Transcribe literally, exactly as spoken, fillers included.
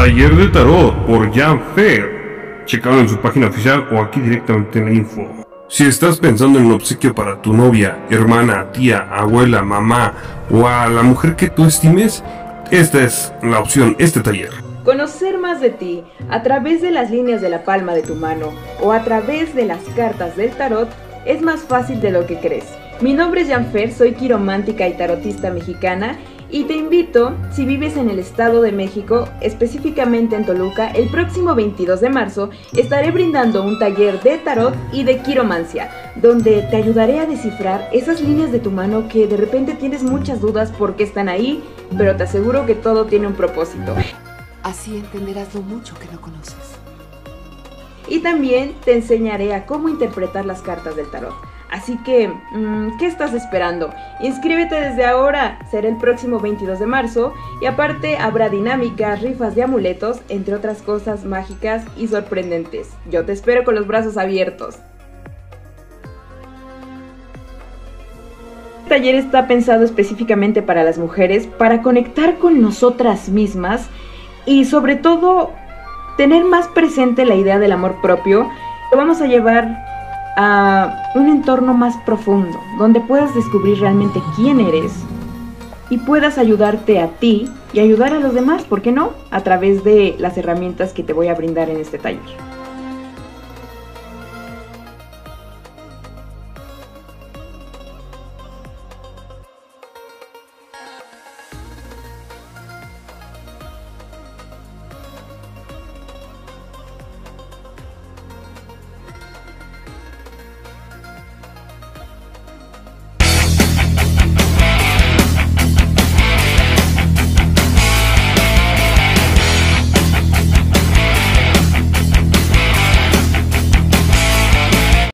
Taller de Tarot por Jan Fer. Checalo en su página oficial o aquí directamente en la info. Si estás pensando en un obsequio para tu novia, hermana, tía, abuela, mamá o a la mujer que tú estimes, esta es la opción, este taller. Conocer más de ti a través de las líneas de la palma de tu mano o a través de las cartas del tarot es más fácil de lo que crees. Mi nombre es Jan Fer, soy quiromántica y tarotista mexicana y te invito, si vives en el Estado de México, específicamente en Toluca, el próximo veintidós de marzo estaré brindando un taller de tarot y de quiromancia, donde te ayudaré a descifrar esas líneas de tu mano que de repente tienes muchas dudas por qué están ahí, pero te aseguro que todo tiene un propósito. Así entenderás lo mucho que no conoces. Y también te enseñaré a cómo interpretar las cartas del tarot. Así que, mmm, ¿qué estás esperando? Inscríbete desde ahora, será el próximo veintidós de marzo y aparte habrá dinámicas, rifas de amuletos, entre otras cosas mágicas y sorprendentes. Yo te espero con los brazos abiertos. Este taller está pensado específicamente para las mujeres, para conectar con nosotras mismas y sobre todo tener más presente la idea del amor propio. Lo vamos a llevar a un entorno más profundo, donde puedas descubrir realmente quién eres y puedas ayudarte a ti y ayudar a los demás, ¿por qué no? A través de las herramientas que te voy a brindar en este taller.